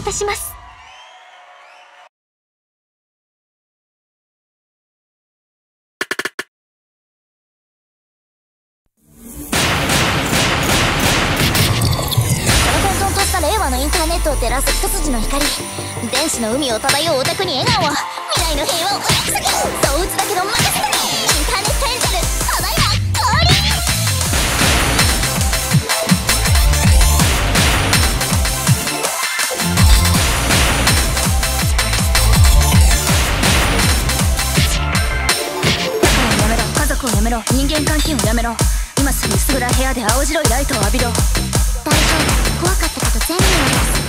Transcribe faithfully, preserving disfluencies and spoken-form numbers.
たします。令和のインターネットを照らす一筋の光、電子の海を漂うオタクに笑顔を、未来の平和をお約束。そう打つだけど任せてね。インターネットエンジェルただいま降臨。仲をやめろ、家族をやめろ、人間関係をやめろ。今すぐ薄暗い部屋で青白いライトを浴びろ。大丈夫、怖かったけど全部を出す。